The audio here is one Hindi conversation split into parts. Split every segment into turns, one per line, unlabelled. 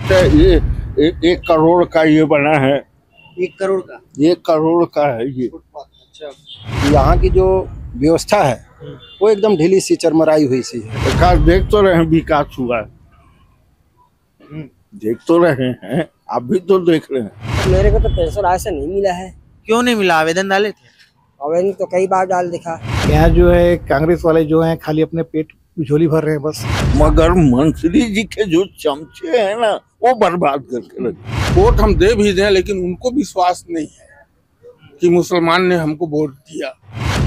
ये 1 करोड़ का ये बना है।
1 करोड़ का
1 करोड़ का है ये।
अच्छा।
यहाँ की जो व्यवस्था है वो एकदम ढीली सी चरमराई हुई सी है।
विकास देख तो रहे हैं, विकास हुआ है, देख तो रहे हैं, आप भी तो देख रहे हैं।
मेरे को तो पेंशन आज से नहीं मिला है।
क्यों नहीं मिला? आवेदन डाले थे?
आवेदन तो कई बार डाल दिखा।
यहाँ जो है कांग्रेस वाले जो हैं खाली अपने पेट झोली भर रहे हैं बस।
मगर मंत्री जी के जो चमचे हैं ना, वो बर्बाद करके रखे।
वोट हम दे भी दें, लेकिन उनको विश्वास नहीं है कि मुसलमान ने हमको वोट दिया।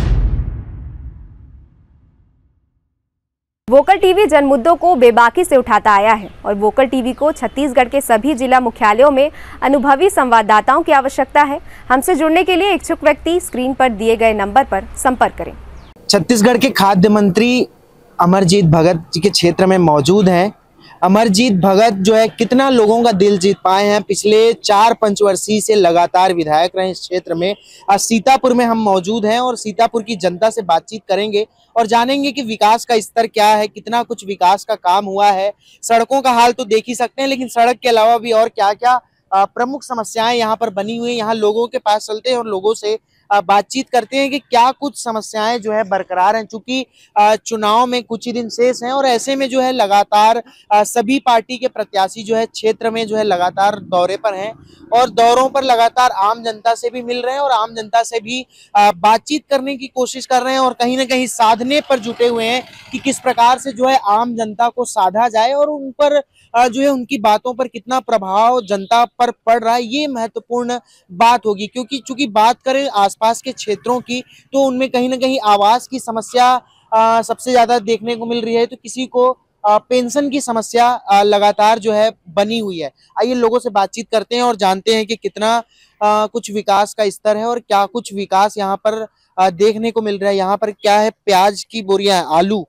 वोकल टीवी जन मुद्दों को बेबाकी से उठाता आया है और वोकल टीवी को छत्तीसगढ़ के सभी जिला मुख्यालयों में अनुभवी संवाददाताओं की आवश्यकता है। हमसे जुड़ने के लिए इच्छुक व्यक्ति स्क्रीन पर दिए गए नंबर पर संपर्क करें।
छत्तीसगढ़ के खाद्य मंत्री अमरजीत भगत जी के क्षेत्र में मौजूद हैं। अमरजीत भगत जो है कितना लोगों का दिल जीत पाए हैं। पिछले 4 पंचवर्षीय से लगातार विधायक रहे इस क्षेत्र में। आज सीतापुर में हम मौजूद हैं और सीतापुर की जनता से बातचीत करेंगे और जानेंगे कि विकास का स्तर क्या है, कितना कुछ विकास का काम हुआ है। सड़कों का हाल तो देख ही सकते हैं, लेकिन सड़क के अलावा भी और क्या क्या प्रमुख समस्याएं यहाँ पर बनी हुई हैं। यहाँ लोगों के पास चलते हैं और लोगों से बातचीत करते हैं कि क्या कुछ समस्याएं जो है बरकरार हैं। चूंकि चुनाव में कुछ ही दिन शेष हैं और ऐसे में जो है लगातार सभी पार्टी के प्रत्याशी जो है क्षेत्र में जो है लगातार दौरे पर हैं और दौरों पर लगातार आम जनता से भी मिल रहे हैं और आम जनता से भी बातचीत करने की कोशिश कर रहे हैं और कहीं ना कहीं साधने पर जुटे हुए हैं कि किस प्रकार से जो है आम जनता को साधा जाए और उन पर जो है उनकी बातों पर कितना प्रभाव जनता पर पड़ रहा है, ये महत्वपूर्ण बात होगी। क्योंकि चूंकि बात करें आसपास के क्षेत्रों की तो उनमें कहीं ना कहीं आवास की समस्या सबसे ज्यादा देखने को मिल रही है, तो किसी को पेंशन की समस्या लगातार जो है बनी हुई है। आइए लोगों से बातचीत करते हैं और जानते हैं कि कितना कुछ विकास का स्तर है और क्या कुछ विकास यहाँ पर देखने को मिल रहा है। यहाँ पर क्या है, प्याज की बोरियां,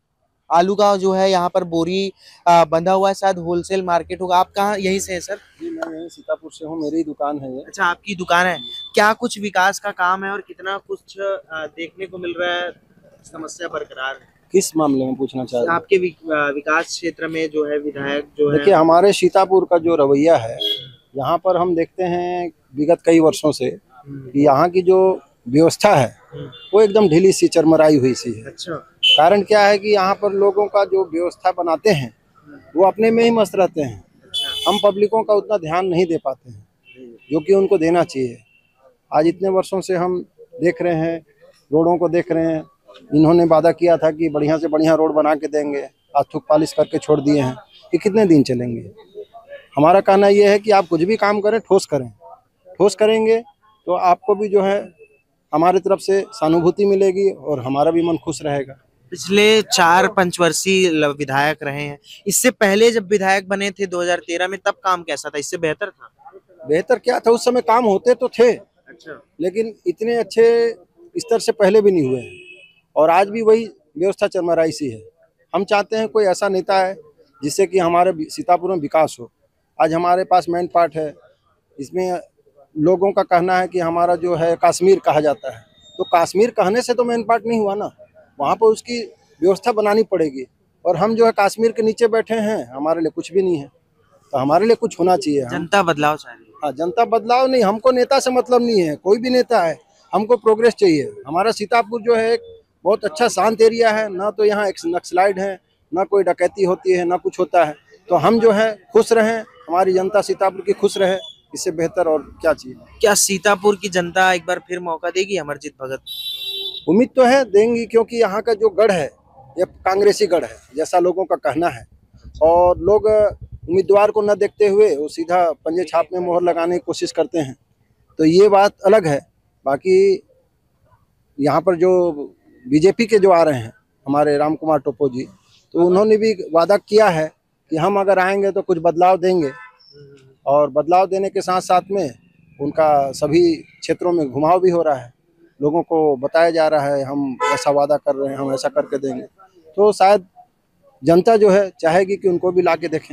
आलू का जो है यहाँ पर बोरी बंधा हुआ है, शायद होलसेल मार्केट होगा। आप कहाँ, यहीं से हैं सर?
जी मैं यहीं सीतापुर से हूँ, मेरी दुकान है ये।
अच्छा, आपकी दुकान है। क्या कुछ विकास का काम है और कितना कुछ देखने को मिल रहा है, समस्या बरकरार है?
किस मामले में पूछना चाह रहे हैं?
आपके विकास क्षेत्र में जो है विधायक जो है।
देखिए हमारे सीतापुर का जो रवैया है, यहाँ पर हम देखते हैं विगत कई वर्षों से कि यहाँ की जो व्यवस्था है वो एकदम ढीली सी चरमराई हुई सी है।
अच्छा।
कारण क्या है कि यहाँ पर लोगों का जो व्यवस्था बनाते हैं वो अपने में ही मस्त रहते हैं। हम पब्लिकों का उतना ध्यान नहीं दे पाते हैं जो कि उनको देना चाहिए। आज इतने वर्षों से हम देख रहे हैं, रोडों को देख रहे हैं। इन्होंने वादा किया था कि बढ़िया से बढ़िया रोड बना के देंगे, आज थूक पालिश करके छोड़ दिए हैं। ये कितने दिन चलेंगे? हमारा कहना यह है कि आप कुछ भी काम करें, ठोस करें। ठोस करेंगे तो आपको भी जो है हमारी तरफ से सहानुभूति मिलेगी और हमारा भी मन खुश रहेगा।
पिछले 4 पंचवर्षीय विधायक रहे हैं। इससे पहले जब विधायक बने थे 2013 में, तब काम कैसा था? इससे बेहतर था?
बेहतर क्या था, उस समय काम होते तो थे।
अच्छा।
लेकिन इतने अच्छे स्तर से पहले भी नहीं हुए हैं और आज भी वही व्यवस्था चरमराई सी है। हम चाहते हैं कोई ऐसा नेता है जिससे कि हमारे सीतापुर में विकास हो। आज हमारे पास मैन पार्ट है, इसमें लोगों का कहना है कि हमारा जो है कश्मीर कहा जाता है, तो कश्मीर कहने से तो मैन पार्ट नहीं हुआ ना, वहाँ पर उसकी व्यवस्था बनानी पड़ेगी। और हम जो है कश्मीर के नीचे बैठे हैं, हमारे लिए कुछ भी नहीं है, तो हमारे लिए कुछ होना चाहिए।
जनता बदलाव चाहिए।
हाँ, जनता बदलाव नहीं, हमको नेता से मतलब नहीं है, कोई भी नेता है, हमको प्रोग्रेस चाहिए। हमारा सीतापुर जो है एक बहुत अच्छा शांत एरिया है, ना तो यहाँ एक नक्सलाइट है, ना कोई डकैती होती है, ना कुछ होता है। तो हम जो है खुश रहें, हमारी जनता सीतापुर की खुश रहे, इससे बेहतर और क्या चाहिए। क्या
सीतापुर की जनता एक बार फिर मौका देगी अमरजीत भगत?
उम्मीद तो है देंगी, क्योंकि यहाँ का जो गढ़ है ये कांग्रेसी गढ़ है जैसा लोगों का कहना है। और लोग उम्मीदवार को न देखते हुए वो सीधा पंजे छाप में मोहर लगाने की कोशिश करते हैं, तो ये बात अलग है। बाकी यहाँ पर जो बीजेपी के जो आ रहे हैं हमारे राम कुमार टोपो जी, तो उन्होंने भी वादा किया है कि हम अगर आएंगे तो कुछ बदलाव देंगे। और बदलाव देने के साथ साथ में उनका सभी क्षेत्रों में घुमाव भी हो रहा है, लोगों को बताया जा रहा है हम ऐसा वादा कर रहे हैं, हम ऐसा करके देंगे। तो शायद जनता जो है चाहेगी कि उनको भी ला के देखें।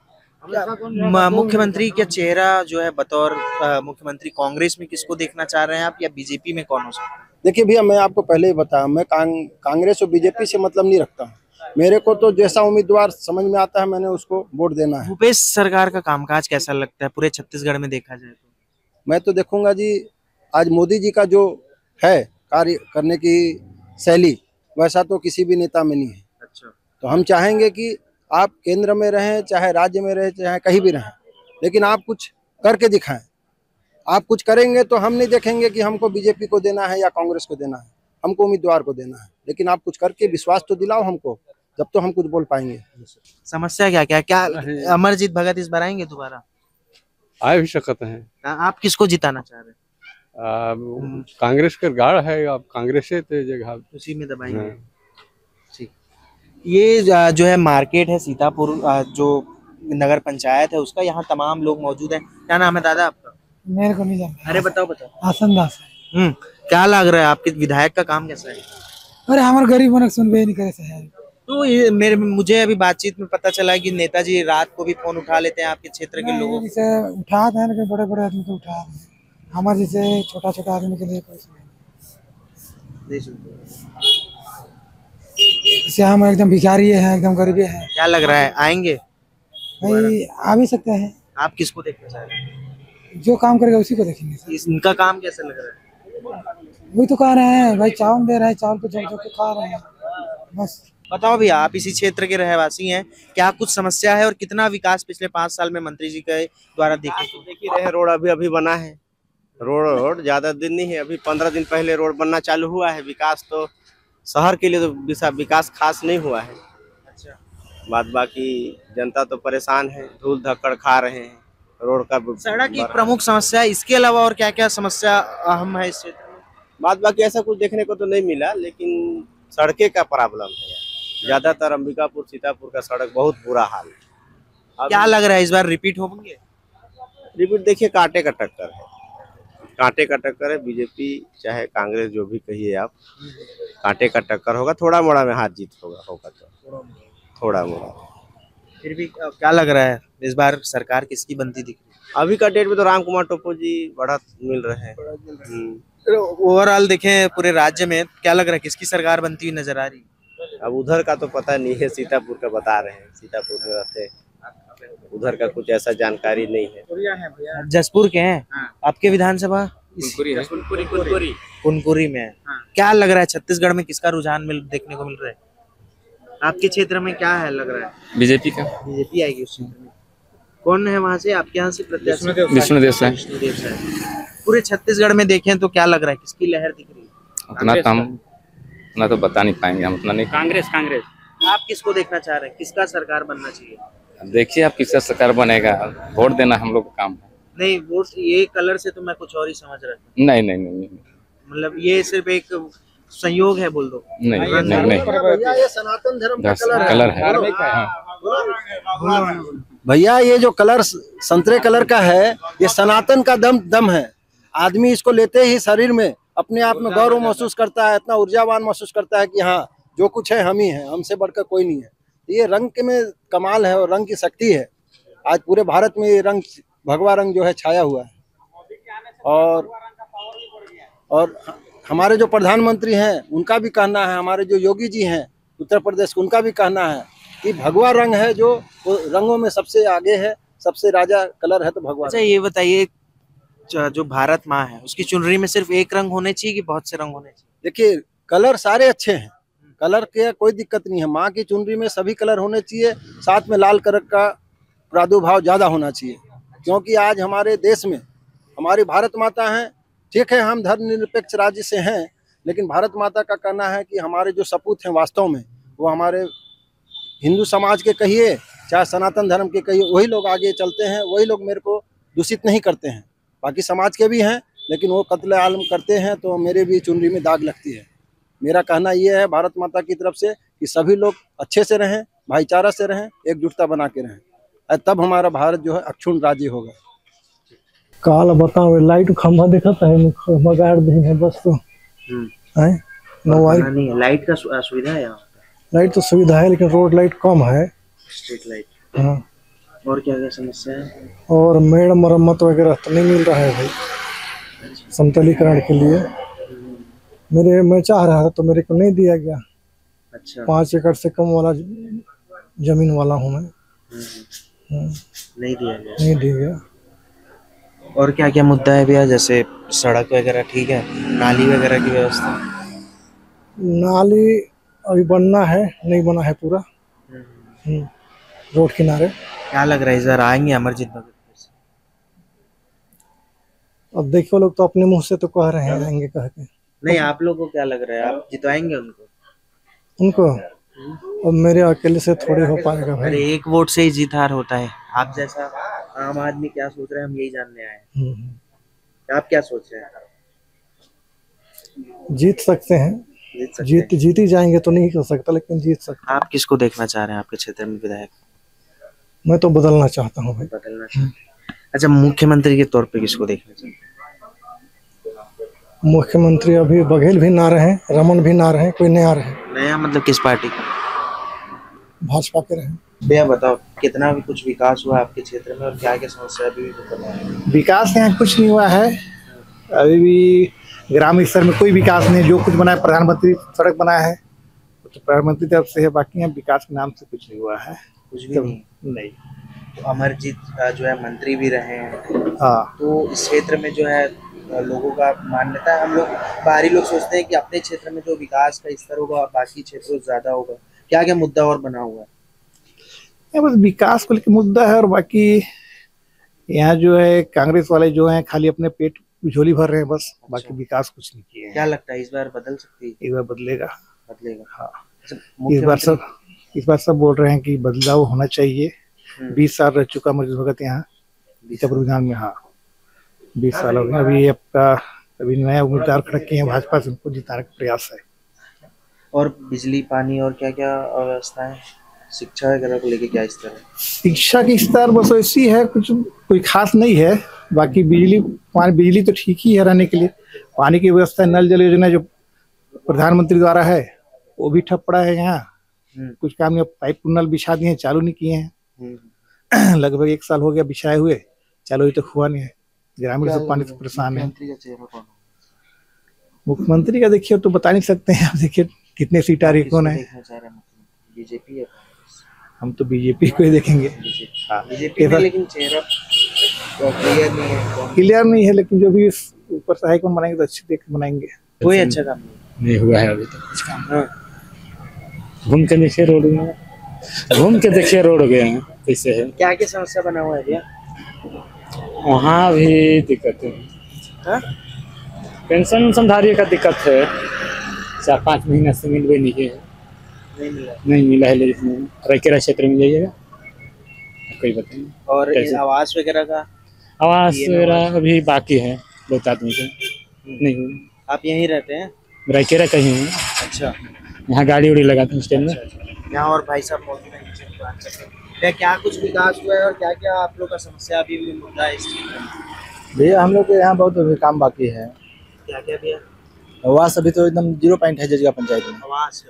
मुख्यमंत्री का चेहरा जो है बतौर मुख्यमंत्री कांग्रेस में किसको देखना चाह रहे हैं आप, या बीजेपी में कौन हो सकता है?
देखिए भैया, मैं आपको पहले ही बताया, मैं कांग्रेस और बीजेपी से मतलब नहीं रखता हूँ। मेरे को तो जैसा उम्मीदवार समझ में आता है मैंने उसको वोट देना है।
भूपेश सरकार का कामकाज कैसा लगता है पूरे छत्तीसगढ़ में देखा जाए तो?
मैं तो देखूंगा जी, आज मोदी जी का जो है कार्य करने की शैली वैसा तो किसी भी नेता में नहीं है।
अच्छा।
तो हम चाहेंगे कि आप केंद्र में रहें, चाहे राज्य में रहें, चाहे कहीं भी रहें, लेकिन आप कुछ करके दिखाएं। आप कुछ करेंगे तो हम नहीं देखेंगे कि हमको बीजेपी को देना है या कांग्रेस को देना है, हमको उम्मीदवार को देना है, लेकिन आप कुछ करके विश्वास तो दिलाओ हमको, जब तो हम कुछ बोल पाएंगे।
समस्या क्या क्या क्या अमरजीत भगत इस बार आएंगे दोबारा?
आ भी सकते हैं।
आप किसको जिताना चाह रहे हैं?
कांग्रेस का गाढ़ है, अब कांग्रेस से तो जगह
उसी में दबाएंगे। ठीक। ये जो है मार्केट है सीतापुर, जो नगर पंचायत है उसका, यहाँ तमाम लोग मौजूद हैं। क्या नाम है दादा आपका?
मेरे को नहीं जानता।
अरे बताओ बताओ।
आसन दास।
क्या लग रहा है आपके विधायक का काम कैसा है?
अरे हमारे गरीब मनक सुनबे नहीं करे शहर।
तो ये मुझे अभी बातचीत में पता चला कि नेताजी रात को भी फोन उठा लेते हैं आपके क्षेत्र के लोगों को।
जैसे उठाते हैं, लेकिन बड़े बड़े आदमी को उठा रहे हैं, हमारे जैसे छोटा छोटा आदमी के लिए कोई जैसे हम एकदम भिखारी हैं, एकदम गरीबी हैं।
क्या लग रहा है आएंगे?
भाई आ भी सकते हैं।
आप किसको देखना चाह रहे हैं?
जो काम करेगा उसी को देखेंगे।
इनका काम कैसा लग रहा है?
वही तो कह रहे हैं भाई, चावल दे रहे हैं, चावल को जो जो खा रहे हैं बस।
बताओ भैया, आप इसी क्षेत्र के रहवासी हैं, क्या कुछ समस्या है और कितना विकास पिछले 5 साल में मंत्री जी के द्वारा
देखिए रहे रोड अभी बना है। रोड ज्यादा दिन नहीं है, अभी 15 दिन पहले रोड बनना चालू हुआ है। विकास तो शहर के लिए तो विकास खास नहीं हुआ है।
अच्छा।
बाद बाकी जनता तो परेशान है, धूल धक्कड़ खा रहे हैं। रोड का
सड़क की प्रमुख समस्या है, इसके अलावा और क्या क्या समस्या अहम है इस क्षेत्र में?
बाद बाकी ऐसा कुछ देखने को तो नहीं मिला, लेकिन सड़कें का प्रॉब्लम है ज्यादातर। अंबिकापुर सीतापुर का सड़क बहुत बुरा हाल है।
क्या लग रहा है इस बार रिपीट होंगे?
रिपीट देखिए, कांटे का टक्कर है, कांटे का टक्कर है। बीजेपी चाहे कांग्रेस जो भी कहिए आप, कांटे का टक्कर होगा। थोड़ा मोड़ा में हार जीत होगा तो थोड़ा मोड़ा।
फिर भी क्या लग रहा है इस बार सरकार किसकी बनती दिख रही है?
अभी का डेट में तो राम कुमार टोपो जी बढ़त मिल रहे हैं।
ओवरऑल देखें पूरे राज्य में क्या लग रहा है किसकी सरकार बनती हुई नजर आ रही है?
अब उधर का तो पता नहीं है, सीतापुर का बता रहे हैं, सीतापुर में रहते हैं, उधर का कुछ ऐसा जानकारी नहीं है।
जसपुर के हैं। आपके विधानसभा कुनकुरी में है। क्या लग रहा है छत्तीसगढ़ में किसका रुझान देखने को मिल रहा है? आपके क्षेत्र में क्या है लग रहा है?
बीजेपी का।
बीजेपी आएगी उस क्षेत्र में। कौन है वहाँ से आपके यहाँ से प्रत्याशी?
विष्णुदेव साय।
पूरे छत्तीसगढ़ में देखें तो क्या लग रहा है किसकी लहर दिख रही है?
उतना तो बता नहीं पाएंगे हम, उतना नहीं। कांग्रेस।
आप किसको देखना चाह रहे हैं, किसका सरकार बनना चाहिए?
देखिए आप किसका सरकार बनेगा, वोट देना हम लोग का काम है।
नहीं, वोट ये कलर से तो मैं कुछ और ही समझ रहा था।
नहीं,
मतलब ये सिर्फ एक संयोग है बोल दो।
नहीं।
भैया ये सनातन धर्म का
कलर है।
भैया ये जो कलर संतरे कलर का है, ये सनातन का दम है। आदमी इसको लेते ही शरीर में अपने आप में गौरव महसूस करता है, इतना ऊर्जावान महसूस करता है कि हाँ जो कुछ है हम ही हैं, हमसे बढ़कर कोई नहीं है। ये रंग के में कमाल है और रंग की शक्ति है। आज पूरे भारत में ये रंग, भगवा रंग जो है छाया हुआ है। और हमारे जो प्रधानमंत्री हैं उनका भी कहना है, हमारे जो योगी जी हैं उत्तर प्रदेश, उनका भी कहना है कि भगवा रंग है जो रंगों में सबसे आगे है, सबसे राजा कलर है तो भगवा।
अच्छा ये बताइए, जो भारत माँ है उसकी चुनरी में सिर्फ एक रंग होने चाहिए कि बहुत से रंग होने चाहिए?
देखिए कलर सारे अच्छे हैं, कलर के कोई दिक्कत नहीं है। माँ की चुनरी में सभी कलर होने चाहिए, साथ में लाल कलर का प्रादुर्भाव ज़्यादा होना चाहिए, क्योंकि आज हमारे देश में हमारी भारत माता है। ठीक है हम धर्मनिरपेक्ष राज्य से हैं, लेकिन भारत माता का कहना है कि हमारे जो सपूत हैं वास्तव में वो हमारे हिंदू समाज के कहिए चाहे सनातन धर्म के कहिए, वही लोग आगे चलते हैं, वही लोग मेरे को दूषित नहीं करते हैं। बाकी समाज के भी हैं, लेकिन वो कत्ले आलम करते हैं तो मेरे भी चुनरी में दाग लगती है। मेरा कहना ये है भारत माता की तरफ से कि सभी लोग अच्छे से रहें, भाईचारा से रहें, एकजुटता बना के रहें, तब हमारा भारत जो है अक्षुण्ण राज्य होगा।
काल बताओ लाइट खंभा देखा है, खंभा गाड़ देंगे बस तो है।
नहीं है, लाइट का सुविधा है यहाँ?
लाइट तो सुविधा है लेकिन रोड लाइट कम है।
Street light.
हाँ।
और क्या क्या समस्या है?
और मेड़ मरम्मत वगैरह तो नहीं मिल रहा है भाई, समतलीकरण के लिए। मैं चाह रहा था तो मेरे को नहीं दिया गया।
अच्छा
5 एकड़ से कम वाला जमीन वाला हूँ मैं।
नहीं दिया गया।
नहीं दिया गया।
और क्या क्या मुद्दा है भैया, जैसे सड़क वगैरह ठीक है, नाली वगैरह की व्यवस्था?
नाली अभी बनना है, नहीं बना है पूरा। रोड किनारे।
क्या लग रहा है इस बार आएंगे अमरजीत भगत?
अब देखो, लोग तो अपने मुंह से तो कह रहे हैं आएंगे कह के।
नहीं, आप लोग को क्या लग रहा है, आप जितवाएंगे उनको?
उनको अब मेरे अकेले से थोड़ी हो पाएगा
अरे
भाई।
एक वोट से ही जीत हार होता है। आप जैसा आम आदमी क्या सोच रहे हैं, हम यही जानने आए हैं। आप क्या सोच रहे हैं?
जीत सकते हैं। जीत ही जाएंगे तो नहीं हो सकता, लेकिन जीत सकते हैं।
आप किसको देखना चाह रहे हैं आपके क्षेत्र में विधायक?
मैं तो बदलना चाहता हूँ भाई।
बदलना चाहते हैं। अच्छा, मुख्यमंत्री के तौर पे किसको देखना चाहते हैं?
मुख्यमंत्री अभी बघेल भी ना रहे, रमन भी ना रहे, कोई नया रहे।
नया मतलब किस पार्टी का?
भाजपा के रहे।
भैया बताओ, कितना भी कुछ विकास हुआ आपके क्षेत्र में और क्या क्या समस्या अभी भी बना है?
विकास यहाँ कुछ नहीं हुआ है अभी भी। ग्रामीण स्तर में कोई विकास नहीं। जो कुछ बना है प्रधानमंत्री सड़क बना है तो प्रधानमंत्री तरफ से है, बाकी यहाँ विकास के नाम से कुछ नहीं हुआ है।
कुछ भी नहीं। तो अमरजीत जो है मंत्री भी रहे हैं।
हाँ,
तो इस क्षेत्र में जो है लोगों का मान्यता है, हम लोग बाहरी लोग सोचते हैं कि अपने क्षेत्र में जो विकास का स्तर होगा और बाकी क्षेत्रों से ज्यादा होगा। क्या क्या मुद्दा और बना हुआ है?
यहाँ बस विकास को लेकर मुद्दा है और बाकी यहाँ जो है कांग्रेस वाले जो हैं खाली अपने पेट झोली भर रहे हैं बस। बाकी विकास कुछ नहीं किए हैं।
क्या लगता है इस बार बदल सकती है?
इस बार बदलेगा।
हाँ।
इस बार सब बोल रहे हैं कि बदलाव होना चाहिए। 20 साल रह चुका अमरजीत भगत यहाँ बीजापुर विधान में। हाँ, 20 साल हो गए। अभी आपका अभी नया उम्मीदवार खड़े किए हैं भाजपा से, उनको जिताने का प्रयास है।
और बिजली पानी और क्या क्या व्यवस्था है, शिक्षा वगैरह को लेके क्या स्तर है?
शिक्षा की स्तर बस ऐसी है, कुछ कोई खास नहीं है। बाकी बिजली तो ठीक ही है रहने के लिए। पानी की व्यवस्था, नल जल योजना जो प्रधानमंत्री द्वारा है वो भी ठप पड़ा है यहाँ। कुछ काम में पाइप नल बिछा दिए हैं, चालू नहीं किए हैं। लगभग 1 साल हो गया बिछाए हुए, चालू ही तो हुआ नहीं है। ग्रामीण सब पानी से परेशान है। मुख्यमंत्री का देखिए तो बता नहीं सकते हैं। आप देखिए कितने सीट आ रही, कौन है?
बीजेपी है?
हम तो बीजेपी को ही देखेंगे।
बीजेपी में लेकिन चेहरा
क्लियर नहीं है, लेकिन जो भी ऊपर से हाईकमान बनाएंगे तो अच्छे देख बनाएंगे।
कोई अच्छा काम
नहीं हुआ है अभी तक कुछ काम। घूम के देखिए रोड में, घूम के देखिए रोड गए हैं कैसे है।
क्या क्या समस्या बना हुआ है भैया?
वहाँ भी दिक्कत है। पेंशन संधारिये का दिक्कत है, 4-5 महीना से मिल भी नहीं है। नहीं मिला है, लेकिन रैकेरा क्षेत्र में जाइएगा कोई बताइए।
और आवास वगैरह का?
आवास वगैरह अभी बाकी है, बहुत आदमी को नहीं हुई।
आप यहीं रहते हैं?
रैकेरा कहीं है।
अच्छा,
यहाँ गाड़ी उड़ी लगाते हैं स्टैंड में।
यहाँ और भाई साहब मौजूद हैं, क्या कुछ विकास हुआ है और क्या क्या आप लोग का समस्या अभी भी मुद्दा है इस क्षेत्र में?
भैया हम लोग के यहाँ बहुत अभी काम बाकी है।
क्या क्या भैया?
आवास अभी तो एकदम 0 पॉइंट है जजगा पंचायत में।
आवास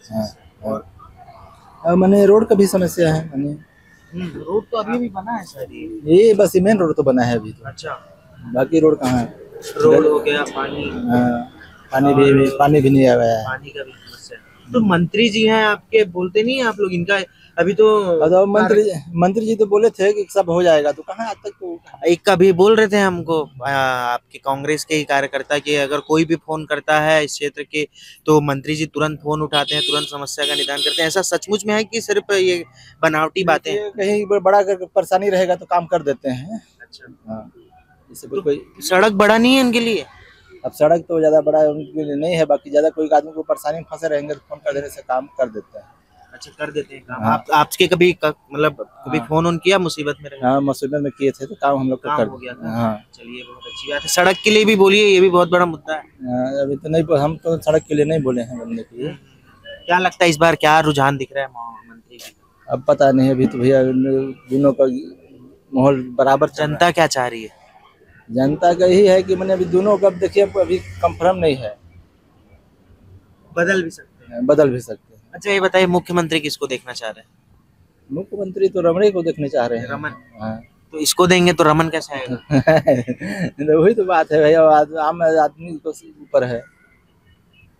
और मैंने रोड का भी समस्या है। मैंने
रोड तो अभी भी बना है सर,
ये बस मेन रोड तो बना है अभी तो।
अच्छा,
बाकी रोड कहाँ है?
रोड हो गया, पानी?
पानी भी नहीं आया है।
पानी का भी समस्या है। तो मंत्री जी हैं आपके, बोलते नहीं है आप लोग इनका? अभी तो
मंत्री जी तो बोले थे कि सब हो जाएगा, तो कहाँ आज तक तो
एक कभी बोल रहे थे हमको आपके कांग्रेस के ही कार्यकर्ता कि अगर कोई भी फोन करता है इस क्षेत्र के तो मंत्री जी तुरंत फोन उठाते हैं, तुरंत समस्या का निदान करते हैं। ऐसा सचमुच में है कि सिर्फ ये बनावटी बातें?
कहीं बड़ा परेशानी रहेगा तो काम कर देते हैं।
अच्छा,
तो कोई
सड़क बड़ा नहीं है इनके लिए?
अब सड़क तो ज्यादा बड़ा उनके लिए नहीं है, बाकी ज्यादा कोई आदमी को परेशानी में फंसे रहेंगे तो फोन कर देने से काम कर देते हैं।
अच्छा, कर देते हैं काम। आपके कभी मतलब कभी फोन ऑन किया मुसीबत में?
हाँ, मुसीबत में किए थे तो काम हम लोग का कर
हो गया था।
हाँ,
चलिए बहुत अच्छी बात है। सड़क के लिए भी बोलिए, ये भी बहुत बड़ा मुद्दा है।
अभी तो नहीं, हम तो सड़क के लिए नहीं बोले हैं बनने के लिए।
क्या लगता है इस बार क्या रुझान दिख रहा है मंत्री जी?
अब पता नहीं, अभी तो भैया दोनों का माहौल बराबर।
जनता क्या चाह रही है?
जनता का यही है कि मैंने अभी दोनों का देखिए अभी कंफर्म नहीं है,
बदल भी सकते हैं।
बदल भी सकते हैं।
अच्छा, ये बताइए मुख्यमंत्री किसको देखना चाह रहे हैं?
मुख्यमंत्री तो रमन को देखने चाह रहे हैं।
रमन?
हाँ।
तो इसको देंगे तो रमन कैसे आएगा?
वही तो बात है भैया, आम आदमी को ऊपर है।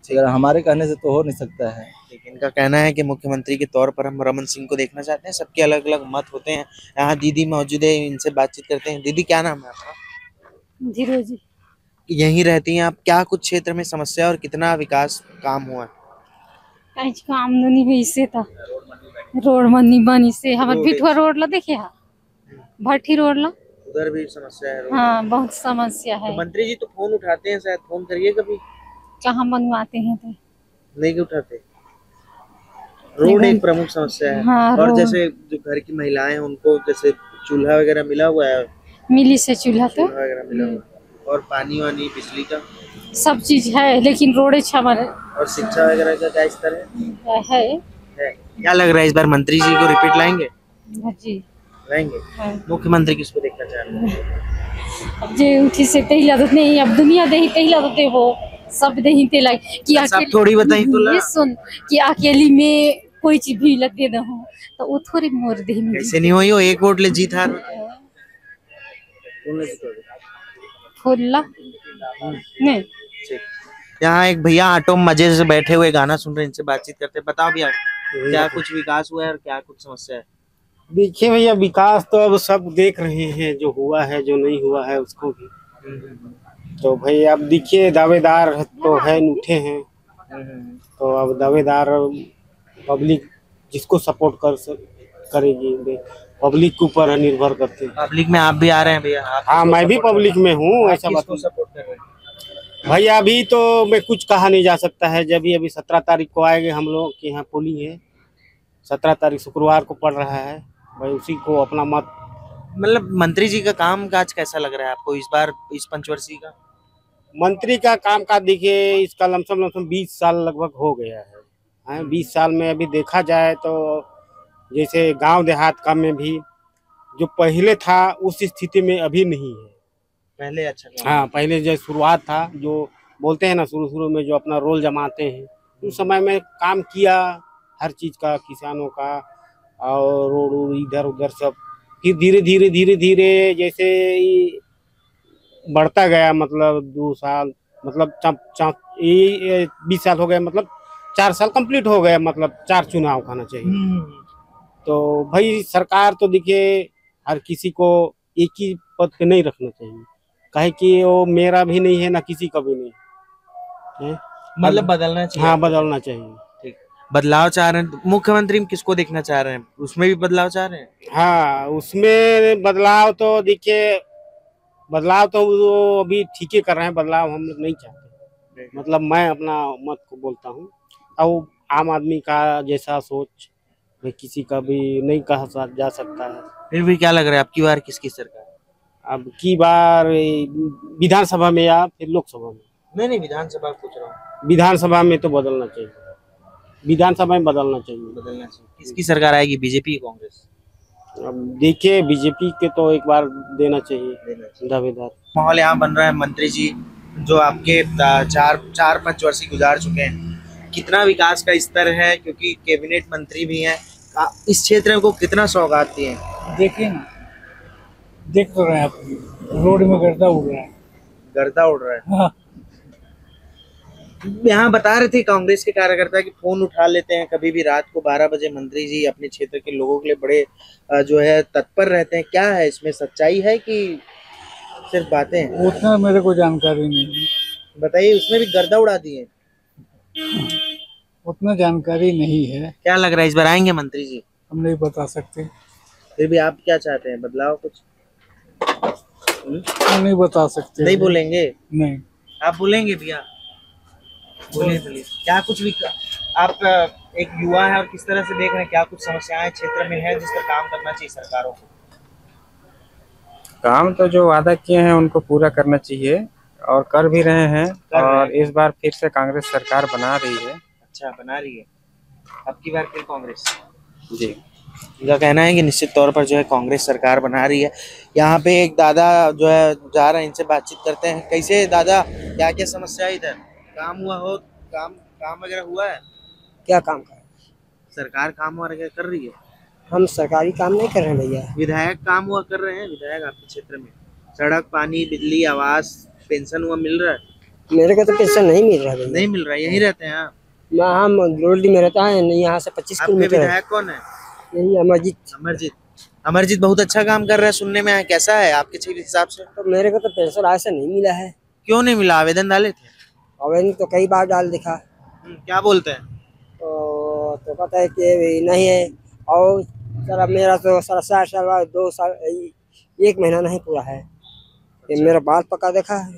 अगर हमारे कहने से तो हो नहीं सकता है।
लेकिन इनका कहना है कि मुख्यमंत्री के तौर पर हम रमन सिंह को देखना चाहते हैं। सबके अलग अलग मत होते हैं। यहाँ दीदी मौजूद है, इनसे बातचीत करते हैं। दीदी क्या नाम है आपका?
धीरू जी।
यहीं रहती हैं आप? क्या कुछ क्षेत्र में समस्या और कितना विकास काम हुआ?
आज का आमदनी हुई से था रोड मनी बनी से हमारे बिठुआ रोड ला देखे हा भट्टी रोड ला
उधर भी समस्या है।
हाँ बहुत समस्या है।
तो मंत्री जी तो फोन उठाते हैं, शायद फोन करिए कभी।
कहाँ बनवाते हैं तो
नहीं उठाते। रोड एक प्रमुख समस्या है।
हाँ,
और
रोड।
जैसे जो घर की महिलाएं हैं उनको जैसे चूल्हा वगैरह मिला हुआ है?
मिली से चूल्हा तो
वगैरह मिला हुआ है। और पानी वानी बिजली का
सब चीज है, लेकिन रोड अच्छा हमारे।
और शिक्षा वगैरह का क्या स्तर
है?
क्या लग रहा है इस बार मंत्री जी को रिपीट लाएंगे?
जी
लाएंगे। मुख्यमंत्री किसको देखना चाह रहे हैं?
अब जे उठी से तहिला तो नहीं, अब दुनिया दही तहिला तो दे वो सब दही ते लाग कि
सब थोड़ी बताई तो ला।
ये सुन कि अकेली में कोई चीज भी लग दे दो तो वो थोड़ी मोर दही में
कैसे नहीं हुई हो? एक वोट ले जीत हार
फुल्ला नहीं।
यहाँ एक भैया ऑटो में मजे से बैठे हुए गाना सुन रहे हैं, इनसे बातचीत करते हैं। बताओ भैया क्या कुछ विकास हुआ है और क्या कुछ समस्या है?
देखिए भैया, विकास तो अब सब देख रहे हैं, जो हुआ है जो नहीं हुआ है उसको भी। तो भाई अब देखिए, दावेदार तो है उठे हैं, तो अब दावेदार पब्लिक जिसको सपोर्ट करेगी, पब्लिक के ऊपर निर्भर करते हैं।
पब्लिक में आप भी आ रहे हैं भैया?
हाँ, मैं भी पब्लिक में हूँ। ऐसा बात
सपोर्ट कर रहे हैं
भैया, अभी तो मैं कुछ कहा नहीं जा सकता है। जब अभी 17 तारीख को आएंगे, हम लोग के यहाँ पोलिंग है 17 तारीख शुक्रवार को पड़ रहा है भाई, उसी को अपना मत।
मतलब मंत्री जी का काम काज कैसा लग रहा है आपको इस बार, इस पंचवर्षीय का?
मंत्री का काम काज देखिए, इसका लमसम 20 साल लगभग हो गया है। 20 साल में अभी देखा जाए तो जैसे गांव देहात का में भी जो पहले था उस स्थिति में अभी नहीं है।
पहले अच्छा था।
हाँ, पहले जो शुरुआत था, जो बोलते हैं ना शुरू में जो अपना रोल जमाते हैं, उस समय में काम किया हर चीज का, किसानों का और रोड इधर उधर सब। फिर धीरे धीरे जैसे बढ़ता गया, मतलब 2 साल, मतलब 20 साल हो गए, मतलब 4 साल कंप्लीट हो गए, मतलब 4 चुनाव खाना चाहिए। तो भाई सरकार तो देखिए हर किसी को एक ही पद पे नहीं रखना चाहिए, काहे कि वो मेरा भी नहीं है ना किसी का भी नहीं है।
मतलब बदलना चाहिए।
हाँ, बदलना चाहिए।
ठीक, बदलाव चाह रहे हैं। मुख्यमंत्री में किसको देखना चाह रहे हैं? उसमें भी बदलाव चाह रहे हैं?
हाँ, उसमें बदलाव तो देखिए, बदलाव तो वो अभी ठीक ही कर रहे हैं, बदलाव हम लोग नहीं चाहते। मतलब मैं अपना मत को बोलता हूँ, और आम आदमी का जैसा सोच भाई किसी का भी नहीं कहा जा सकता है।
फिर भी क्या लग रहा है आपकी बार किसकी सरकार?
अब की बार विधानसभा में या फिर लोकसभा में?
नहीं, विधानसभा पूछ रहा हूँ।
विधानसभा में तो बदलना चाहिए, विधानसभा में बदलना चाहिए।
किसकी सरकार आएगी, बीजेपी कांग्रेस?
अब देखिए, बीजेपी के तो एक बार देना चाहिए दावेदार।
माहौल यहाँ बन रहा है। मंत्री जी जो आपके 4-5 वर्ष गुजार चुके हैं, कितना विकास का स्तर है? क्योंकि कैबिनेट मंत्री भी हैं, इस क्षेत्र को कितना सौगात दिए हैं?
देखिए ना, देख तो रहे हैं आप, रोड में गर्दा उड़ रहा है।
गर्दा उड़ रहा है।
हाँ।
यहाँ बता रहे थे कांग्रेस के कार्यकर्ता कि फोन उठा लेते हैं कभी भी रात को 12 बजे। मंत्री जी अपने क्षेत्र के लोगों के लिए बड़े जो है तत्पर रहते हैं। क्या है इसमें, सच्चाई है कि सिर्फ बातें?
उतना मेरे को जानकारी नहीं है।
बताइए, उसमें भी गर्दा उड़ा दिए?
उतना जानकारी नहीं है।
क्या लग रहा है इस बार आएंगे मंत्री जी?
हम नहीं बता सकते।
फिर भी आप क्या चाहते हैं, बदलाव कुछ?
हम नहीं बता सकते।
नहीं बोलेंगे?
नहीं।
आप बोलेंगे भैया? बोलिए क्या कुछ भी। आप एक युवा है और किस तरह से देख रहे हैं, क्या कुछ समस्याएं क्षेत्र में है जिस पर काम करना चाहिए सरकारों को?
काम तो जो वादा किए हैं उनको पूरा करना चाहिए और कर भी रहे हैं। और इस बार फिर से कांग्रेस सरकार बना रही है।
अच्छा, बना रही है। अब की बार फिर कांग्रेस?
जी।
इनका कहना है कि निश्चित तौर पर जो है कांग्रेस सरकार बना रही है। यहाँ पे एक दादा जो है जा रहे हैं, इनसे बातचीत करते हैं। कैसे दादा, क्या क्या समस्या है इधर? काम हुआ हो, काम वगैरह हुआ है?
क्या काम कर?
सरकार काम वगैरह कर रही है?
हम सरकारी काम नहीं कर रहे हैं भैया।
विधायक काम कर रहे हैं? विधायक आपके क्षेत्र में सड़क, पानी, बिजली, आवास, पेंशन हुआ मिल रहा है?
मेरे को तो पेंशन नहीं मिल रहा भैया।
नहीं मिल रहा, यहीं रहते हैं आप?
मैं हम रोल्डी में रहता है, यहाँ से 25
आपके
किलोमीटर है।
विधायक कौन है?
यही अमरजीत।
अमरजीत बहुत अच्छा काम कर रहा है, सुनने में आया। कैसा है आपके हिसाब से?
तो मेरे को तो पेंशन आज से नहीं मिला है।
क्यों नहीं मिला? आवेदन डाले थे?
आवेदन तो कई बार डाल दिखा।
क्या बोलते हैं?
तो कहता है कि नहीं है। और सर मेरा तो 7.5 साल बाद 2 साल 1 महीना नहीं पूरा है। ये मेरा बाल पका देखा है।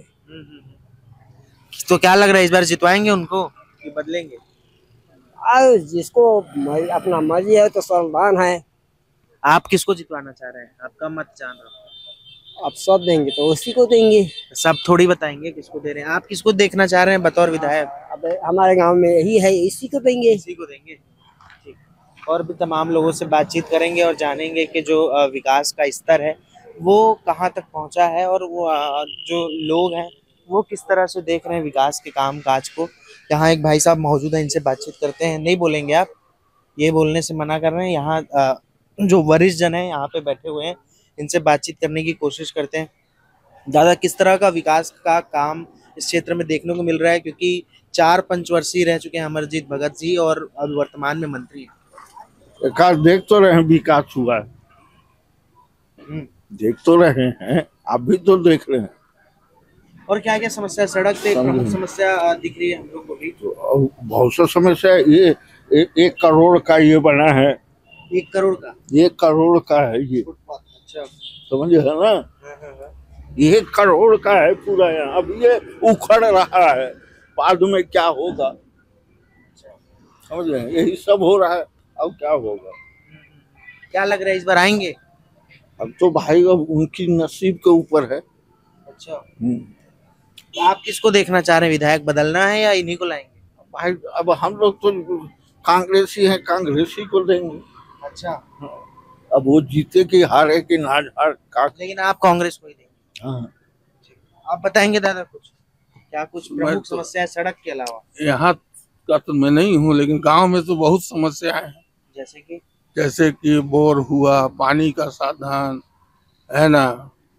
तो क्या लग रहा है इस बार जितवाएंगे उनको कि बदलेंगे?
जिसको अपना मर्जी है तो सम्मान है।
आप किसको जितवाना चाह रहे हैं? आपका मत जान रहा।
आप सब देंगे तो उसी को देंगे।
सब थोड़ी बताएंगे किसको दे रहे हैं। आप किसको देखना चाह रहे हैं बतौर विधायक?
अब हमारे गांव में यही है, इसी को देंगे।
इसी को देंगे। ठीक। और भी तमाम लोगों से बातचीत करेंगे और जानेंगे कि जो विकास का स्तर है वो कहाँ तक पहुँचा है और वो जो लोग हैं वो किस तरह से देख रहे हैं विकास के काम काज को। यहाँ एक भाई साहब मौजूद हैं, इनसे बातचीत करते हैं। नहीं बोलेंगे आप? ये बोलने से मना कर रहे हैं। यहाँ जो वरिष्ठ जन है यहाँ पे बैठे हुए हैं, इनसे बातचीत करने की कोशिश करते हैं। दादा, किस तरह का विकास का काम इस क्षेत्र में देखने को मिल रहा है? क्योंकि 4 पंचवर्षीय रह चुके हैं अमरजीत भगत जी और अब वर्तमान में मंत्री हैं।
विकास देख तो रहे हैं, विकास हुआ है, देख तो रहे हैं, आप भी तो देख रहे हैं।
और क्या क्या समस्या? सड़क पे प्रमुख समस्या दिख रही है हम लोग को भी।
बहुत सा समस्या है। ये 1 करोड़ का ये बना है।
1 करोड़ का?
1 करोड़ का है ये।
अच्छा,
समझे है ना? 1 करोड़ का है पूरा यहाँ। अब ये उखड़ रहा है, बाद में क्या होगा समझ रहे हैं? यही सब हो रहा है, अब क्या होगा?
क्या लग रहा है इस बार आएंगे?
अब तो भाई अब उनकी नसीब के ऊपर है।
अच्छा, तो आप किसको देखना चाह रहे हैं? विधायक बदलना है या इन्हीं को लाएंगे?
भाई अब हम लोग तो कांग्रेसी हैं, कांग्रेसी को देंगे।
अच्छा,
अब वो जीते कि हारे कि ना हार,
लेकिन आप कांग्रेस को ही देंगे?
हाँ।
आप बताएंगे दादा कुछ? क्या कुछ प्रमुख
तो
समस्या है सड़क के अलावा?
यहाँ का तो मैं नहीं हूँ, लेकिन गांव में तो बहुत समस्याएं हैं। जैसे कि बोर हुआ, पानी का साधन है ना,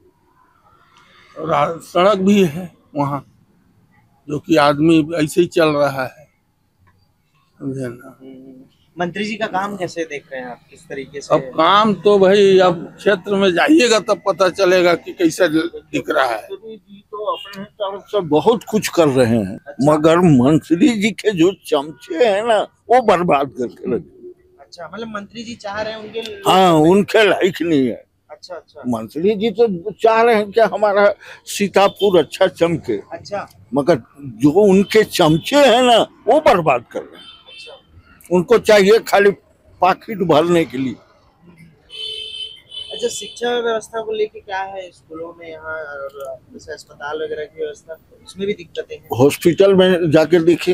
और सड़क भी है वहाँ, जो कि आदमी ऐसे ही चल रहा है, समझे ना।
मंत्री जी का काम कैसे देख रहे हैं आप? किस तरीके से?
अब काम तो भाई अब क्षेत्र में जाइएगा तब पता चलेगा कि कैसा दिख रहा है।
तो अपने तरफ से बहुत कुछ कर रहे हैं। अच्छा। मगर मंत्री जी के जो चमचे हैं ना वो बर्बाद करके रखे।
अच्छा, मतलब मंत्री जी चाह रहे हैं उनके?
हाँ, उनके लायक नहीं है।
अच्छा अच्छा।
मंत्री जी तो चाह रहे हैं कि हमारा सीतापुर अच्छा चमके।
अच्छा,
मगर जो उनके चमचे हैं ना वो बर्बाद कर रहे हैं। उनको चाहिए खाली पाकिट भरने के लिए।
अच्छा, शिक्षा व्यवस्था को लेके क्या है स्कूलों में यहाँ, और जैसे अस्पताल वगैरह की व्यवस्था, उसमें भी दिक्कतें हैं?
हॉस्पिटल में जाकर देखिए,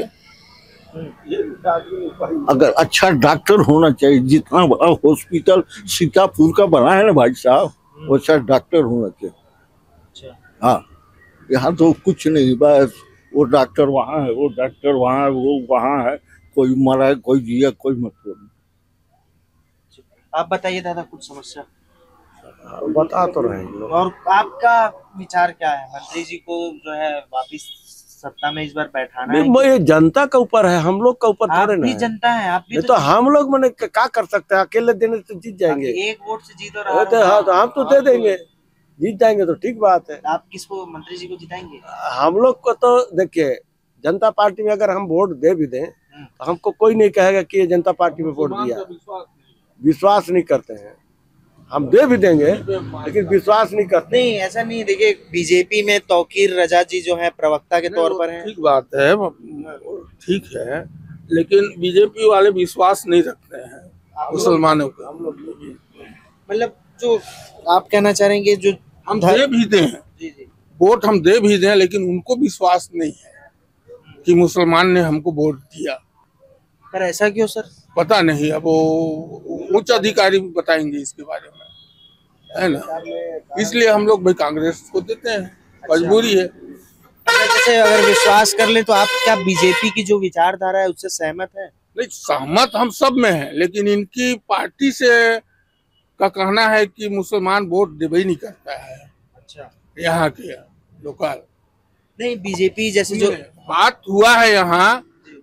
अगर अच्छा डॉक्टर होना चाहिए। जितना बड़ा हॉस्पिटल सीतापुर का बना है ना भाई साहब, वैसा डॉक्टर होना चाहिए। हाँ, यहाँ तो कुछ नहीं, बस वो डॉक्टर वहाँ है, वो डॉक्टर वहाँ है, वो वहाँ है, कोई मरा है, कोई जिया, कोई मतलब नहीं।
आप बताइए दादा कुछ समस्या?
बता तो रहे हैं।
और आपका विचार क्या है? मंत्री जी को जो है वापिस सत्ता में इस बार बैठाना है?
ये जनता के ऊपर है, हम लोग के ऊपर थोड़े ना है।
जनता है, आप भी
तो हम लोग मैंने क्या कर सकते हैं? अकेले देने से जीत जाएंगे?
1 वोट से जीत रहा है
तो हम तो दे देंगे, जीत जाएंगे तो ठीक बात है।
आप किसको, मंत्री जी को जिताएंगे?
हम लोग को तो देखिए, जनता पार्टी में अगर हम वोट दे भी दें तो हमको कोई नहीं कहेगा कि ये जनता पार्टी में वोट दिया। विश्वास नहीं करते हैं, हम दे भी देंगे लेकिन विश्वास नहीं करते।
नहीं, ऐसा नहीं। देखिए, बीजेपी में तौकीर रजा जी जो है प्रवक्ता के तौर पर हैं।
ठीक बात है, ठीक है, लेकिन बीजेपी वाले विश्वास नहीं रखते हैं मुसलमानों को।
मतलब जो आप कहना चाह रहे हैं कि जो
हम दे भी दें वोट, हम दे भी दें, लेकिन उनको विश्वास नहीं है कि मुसलमान ने हमको वोट दिया।
पर ऐसा क्यों सर?
पता नहीं, अब वो उच्च अधिकारी बताएंगे इसके बारे में, है ना। इसलिए हम लोग भाई कांग्रेस को देते हैं, मजबूरी है।
जैसे अगर विश्वास कर ले तो आप क्या बीजेपी की जो विचारधारा है उससे सहमत है?
नहीं, सहमत हम सब में हैं, लेकिन इनकी पार्टी से का कहना है कि मुसलमान वोट देवे ही नहीं करता है।
अच्छा,
यहाँ के लोकल
नहीं बीजेपी जैसे जो
बात हुआ है यहाँ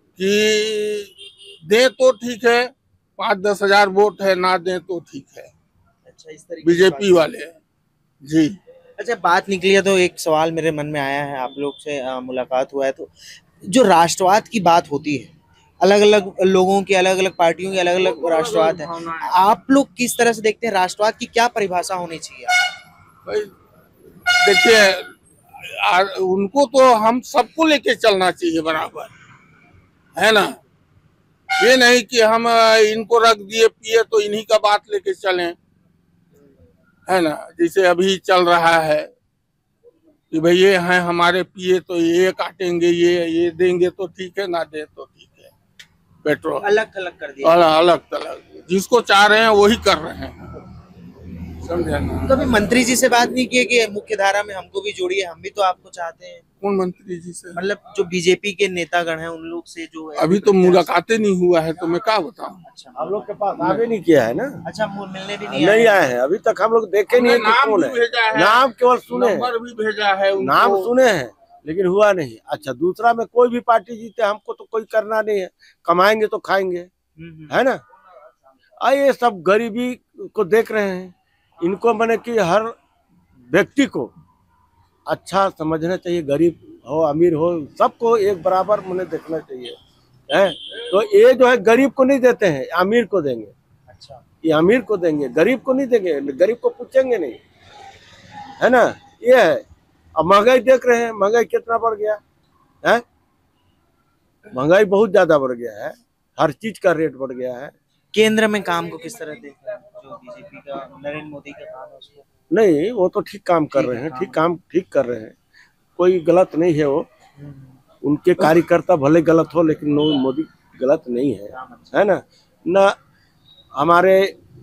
कि दे तो ठीक है, 5-10 हजार वोट है, ना दे तो ठीक है।
अच्छा, इस तरीके
बीजेपी वाले जी।
अच्छा, बात निकली है तो एक सवाल मेरे मन में आया है, आप लोग से मुलाकात हुआ है तो जो राष्ट्रवाद की बात होती है, अलग अलग लोगों की, अलग अलग पार्टियों की अलग अलग राष्ट्रवाद है, आप लोग किस तरह से देखते हैं? राष्ट्रवाद की क्या परिभाषा होनी चाहिए?
भाई देखिए, उनको तो हम सबको लेके चलना चाहिए बराबर, है ना। ये नहीं कि हम इनको रख दिए पिए तो इन्हीं का बात लेके चलें, है ना। जैसे अभी चल रहा है कि भाई ये हैं हमारे पिए तो ये काटेंगे, ये देंगे तो ठीक है, ना दे तो ठीक है। पेट्रोल
अलग थलग कर दिया,
अलग थलग, जिसको चाह रहे हैं वही कर रहे हैं, समझे ना।
तो अभी मंत्री जी से बात नहीं की कि मुख्य धारा में हमको भी जोड़िए, हम भी तो आपको चाहते हैं?
कौन मंत्री जी से?
मतलब जो बीजेपी के नेतागण हैं उन लोग से जो है।
अभी तो मुलाकातें नहीं हुआ है तो मैं क्या बताऊं।
अच्छा,
हम लोग के पास आगे नहीं किया है ना।
अच्छा, मिलने भी नहीं
आए हैं अभी तक, हम लोग देखे नहीं है कि कौन है। नाम केवल सुने,
नंबर भी भेजा है,
नाम सुने हैं लेकिन हुआ नहीं। अच्छा, दूसरा में कोई भी पार्टी जीते हमको तो कोई करना नहीं है, कमाएंगे तो खाएंगे, है ना। ये सब गरीबी को देख रहे हैं, इनको मैंने कि हर व्यक्ति को अच्छा समझना चाहिए, गरीब हो अमीर हो सबको एक बराबर मैंने देखना चाहिए, है। तो ये जो है गरीब को नहीं देते हैं, अमीर को देंगे।
अच्छा,
ये अमीर को देंगे, गरीब को नहीं देंगे, गरीब को पूछेंगे नहीं, है ना। ये है। अब महंगाई देख रहे हैं, महंगाई कितना बढ़ गया है, महंगाई बहुत ज्यादा बढ़ गया है, हर चीज का रेट बढ़ गया है।
केंद्र में काम को किस तरह देख रहे हैं? जो बीजेपी का नरेंद्र मोदी का काम है उसको?
नहीं, वो तो ठीक काम कर रहे हैं, ठीक कर रहे हैं, कोई गलत नहीं है वो। उनके कार्यकर्ता भले गलत हो लेकिन मोदी गलत नहीं है ना। ना हमारे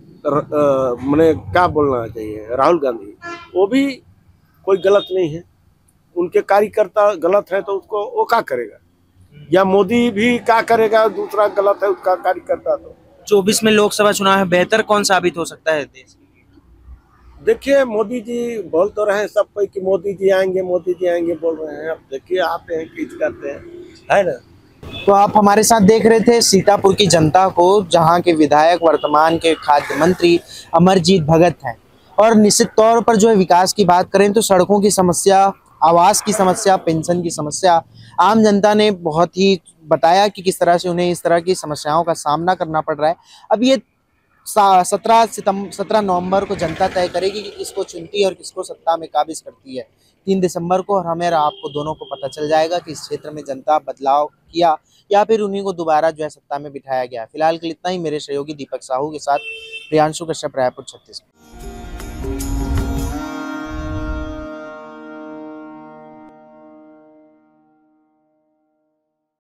मैंने क्या बोलना चाहिए, राहुल गांधी वो भी कोई गलत नहीं है, उनके कार्यकर्ता गलत है तो उसको वो क्या करेगा, या मोदी भी क्या करेगा, दूसरा गलत है उसका कार्यकर्ता। तो
24 में लोकसभा चुनाव है, बेहतर कौन साबित हो सकता है देश?
देखिए, मोदी जी बोल तो रहे हैं सब कोई कि मोदी जी आएंगे बोल रहे हैं। अब देखिए आते हैं किस करते हैं, है ना।
तो आप हमारे साथ देख रहे थे सीतापुर की जनता को, जहां के विधायक वर्तमान के खाद्य मंत्री अमरजीत भगत हैं। और निश्चित तौर पर जो है विकास की बात करें तो सड़कों की समस्या, आवास की समस्या, पेंशन की समस्या, आम जनता ने बहुत ही बताया कि किस तरह से उन्हें इस तरह की समस्याओं का सामना करना पड़ रहा है। अब ये 17 नवंबर को जनता तय करेगी कि किसको चुनती है और किसको सत्ता में काबिज करती है 3 दिसंबर को। और हमें आपको दोनों को पता चल जाएगा कि इस क्षेत्र में जनता बदलाव किया या फिर उन्हीं को दोबारा जो है सत्ता में बिठाया गया। फिलहाल के लिए इतना ही। मेरे सहयोगी दीपक साहू के साथ प्रियांशु कश्यप, रायपुर, छत्तीसगढ़।